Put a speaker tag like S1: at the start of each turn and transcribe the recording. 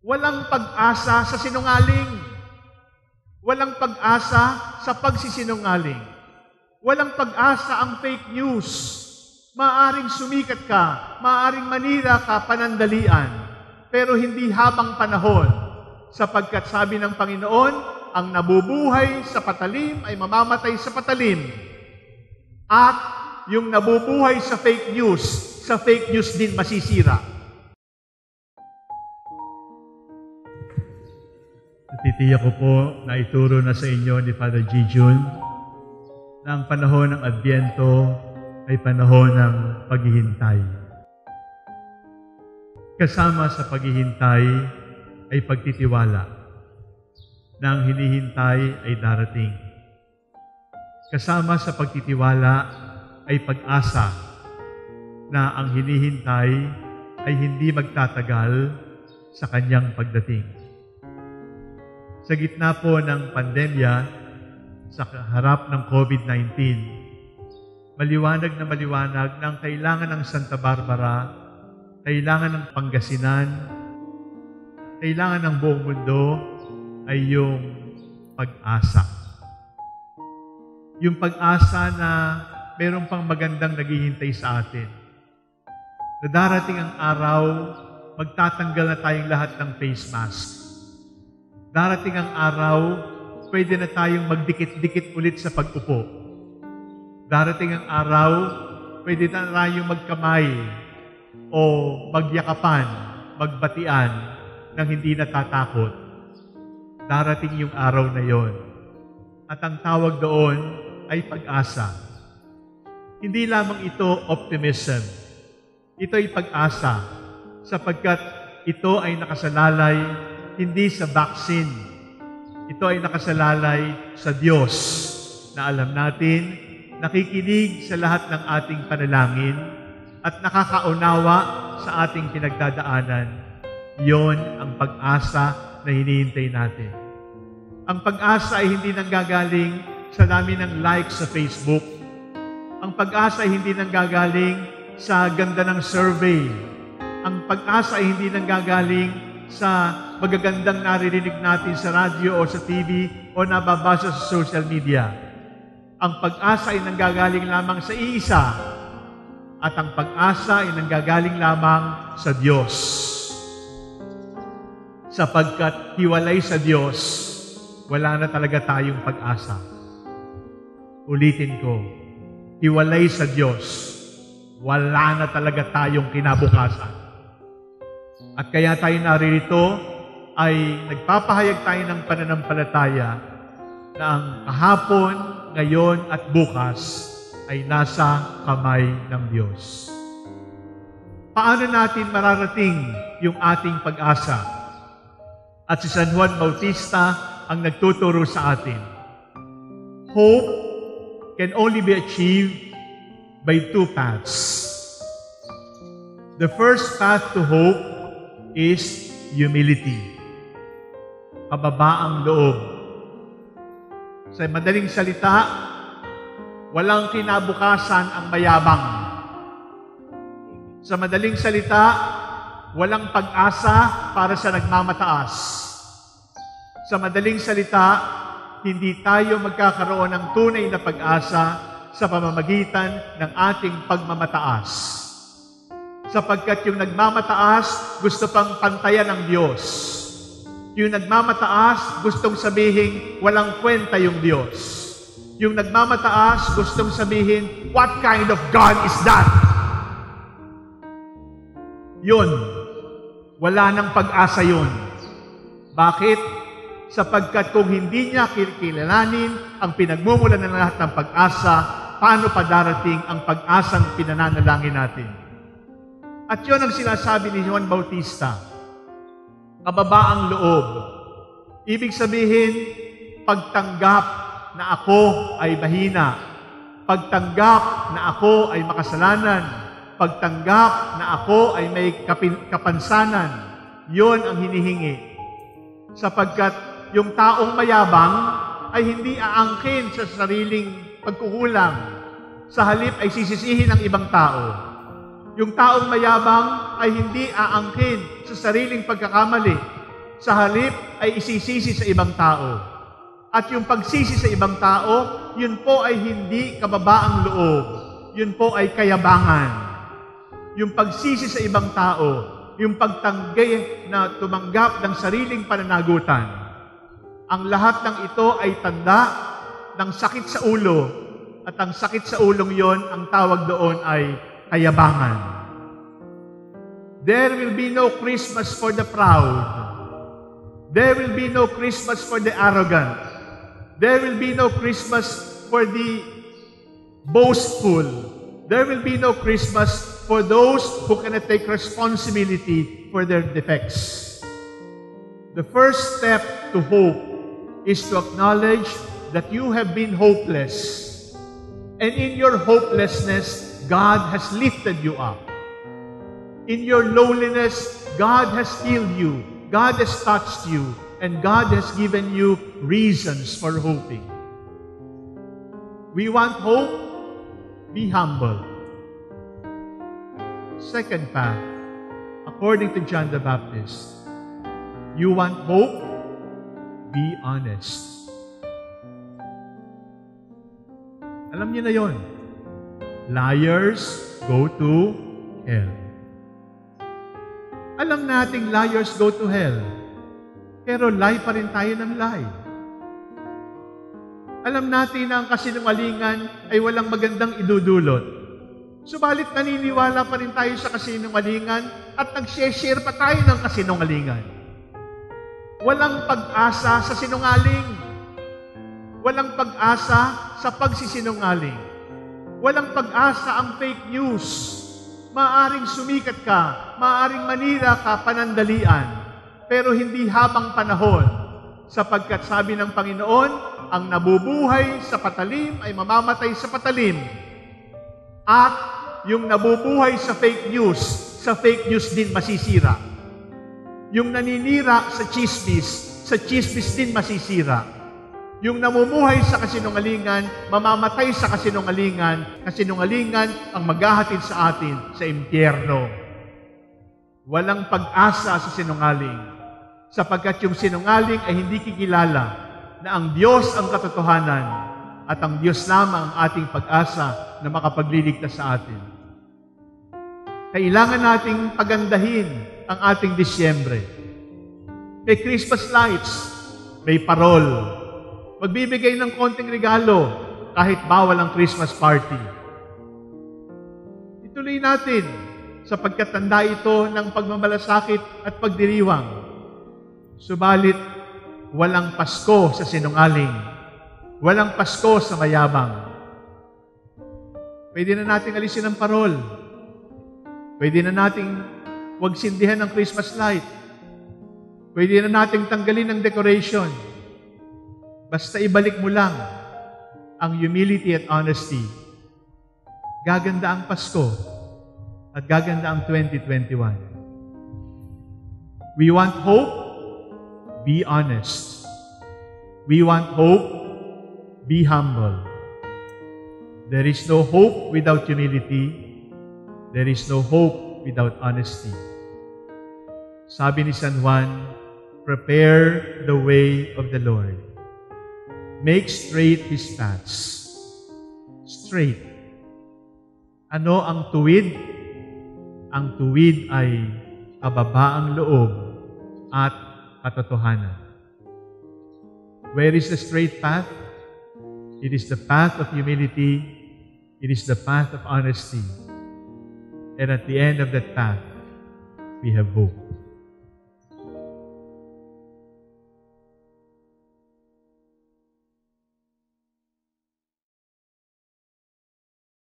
S1: Walang pag-asa sa sinungaling. Walang pag-asa sa pagsisinungaling. Walang pag-asa ang fake news. Maaring sumikat ka, maaring manira ka panandalian, pero hindi habang panahon, sapagkat sabi ng Panginoon, ang nabubuhay sa patalim ay mamamatay sa patalim. At yung nabubuhay sa fake news din masisira.
S2: Natitiyak ko po na ituro na sa inyo ni Father Jejun na ang panahon ng Adbyento ay panahon ng paghihintay. Kasama sa paghihintay ay pagtitiwala na ang hinihintay ay darating. Kasama sa pagtitiwala ay pag-asa na ang hinihintay ay hindi magtatagal sa kanyang pagdating. Sa gitna po ng pandemya, sa harap ng COVID-19, maliwanag na ang kailangan ng Santa Barbara, kailangan ng Pangasinan, kailangan ng buong mundo ay yung pag-asa. Yung pag-asa na mayroon pang magandang naghihintay sa atin. Na darating ang araw, magtatanggal na tayong lahat ng face mask. Darating ang araw, pwede na tayong magdikit-dikit ulit sa pag-upo. Darating ang araw, pwede na tayong magkamay o magyakapan, magbatian nang hindi natatakot. Darating yung araw na yon. At ang tawag doon ay pag-asa. Hindi lamang ito optimism. Ito ay pag-asa sapagkat ito ay nakasalalay hindi sa vaccine. Ito ay nakasalalay sa Diyos na alam natin nakikinig sa lahat ng ating panalangin at nakakaunawa sa ating pinagdadaanan. Yon ang pag-asa na hinihintay natin. Ang pag-asa ay hindi nanggagaling sa dami ng likes sa Facebook. Ang pag-asa ay hindi nanggagaling sa ganda ng survey. Ang pag-asa ay hindi nanggagaling sa magagandang naririnig natin sa radyo o sa TV o nababasa sa social media. Ang pag-asa ay nanggagaling lamang sa iisa at ang pag-asa ay nanggagaling lamang sa Diyos. Sapagkat hiwalay sa Diyos, wala na talaga tayong pag-asa. Ulitin ko, hiwalay sa Diyos, wala na talaga tayong kinabukasan. At kaya tayo naririto ay nagpapahayag tayo ng pananampalataya na ang kahapon, ngayon at bukas ay nasa kamay ng Diyos. Paano natin mararating yung ating pag-asa? At si San Juan Bautista ang nagtuturo sa atin. Hope can only be achieved by two paths. The first path to hope is humility. Kababaang loob. Sa madaling salita, walang kinabukasan ang mayabang. Sa madaling salita, walang pag-asa para sa nagmamataas. Sa madaling salita, hindi tayo magkakaroon ng tunay na pag-asa sa pamamagitan ng ating pagmamataas. Sapagkat yung nagmamataas, gusto pang pantayan ng Diyos. Yung nagmamataas, gustong sabihin, walang kwenta yung Diyos. Yung nagmamataas, gustong sabihin, what kind of God is that? Yun. Wala nang pag-asa yun. Bakit? Sapagkat kung hindi niya kilalanin ang pinagmumulan ng lahat ng pag-asa, paano pa darating ang pag-asang pinananalangin natin? At yun ang sinasabi ni Juan Bautista. Kababaang loob. Ibig sabihin, pagtanggap na ako ay mahina. Pagtanggap na ako ay makasalanan. Pagtanggap na ako ay may kapansanan. Yun ang hinihingi. Sapagkat yung taong mayabang ay hindi aangkin sa sariling pagkukulang. Sa halip ay sisisihin ng ibang tao. Yung taong mayabang ay hindi aangkin sa sariling pagkakamali.
S1: sa halip ay isisisi sa ibang tao. At yung pagsisi sa ibang tao, yun po ay hindi kababaang loob. Yun po ay kayabangan. Yung pagsisi sa ibang tao, yung pagtanggay na tumanggap ng sariling pananagutan. Ang lahat ng ito ay tanda ng sakit sa ulo. At ang sakit sa ulong yon, ang tawag doon ay kayabangan. There will be no Christmas for the proud. There will be no Christmas for the arrogant. There will be no Christmas for the boastful. There will be no Christmas for those who cannot take responsibility for their defects. The first step to hope is to acknowledge that you have been hopeless. And in your hopelessness, God has lifted you up. In your lowliness, God has healed you. God has touched you. And God has given you reasons for hoping. We want hope? Be humble. Second path, according to John the Baptist, you want hope? Be honest. Alam niyo na yon. Liars go to hell. Alam nating liars go to hell. Pero lie pa rin tayo ng lie. Alam natin na ang kasinungalingan ay walang magandang idudulot. Subalit naniniwala pa rin tayo sa kasinungalingan at nag-share pa tayo ng kasinungalingan. Walang pag-asa sa sinungaling. Walang pag-asa sa pagsisinungaling. Walang pag-asa ang fake news. Maaring sumikat ka, maaring manira ka panandalian, pero hindi habang panahon, sapagkat sabi ng Panginoon, ang nabubuhay sa patalim ay mamamatay sa patalim. At yung nabubuhay sa fake news din masisira. Yung naninira sa chismis din masisira. Yung namumuhay sa kasinungalingan, mamamatay sa kasinungalingan, kasinungalingan ang maghahatid sa atin sa impyerno. Walang pag-asa sa sinungaling, sapagkat yung sinungaling ay hindi kikilala na ang Diyos ang katotohanan at ang Diyos lamang ang ating pag-asa na makapagliligtas sa atin. Kailangan nating pagandahin ang ating Disyembre. May Christmas lights, may parol, magbibigay ng konting regalo kahit bawal ang Christmas party. Ituloy natin sapagkat tanda ito ng pagmamalasakit at pagdiriwang. Subalit, walang Pasko sa sinungaling. Walang Pasko sa mayabang. Pwede na nating alisin ang parol. Pwede na nating huwag sindihan ng Christmas light. Pwede na nating tanggalin ang decoration. Basta ibalik mo lang ang humility at honesty. Gaganda ang Pasko at gaganda ang 2021. We want hope? Be honest. We want hope? Be humble. There is no hope without humility. There is no hope without honesty. Sabi ni San Juan, prepare the way of the Lord. Make straight His paths. Straight. Ano ang tuwid? Ang tuwid ay kababaang loob at katotohanan. Where is the straight path? It is the path of humility. It is the path of honesty. And at the end of that path, we have hope.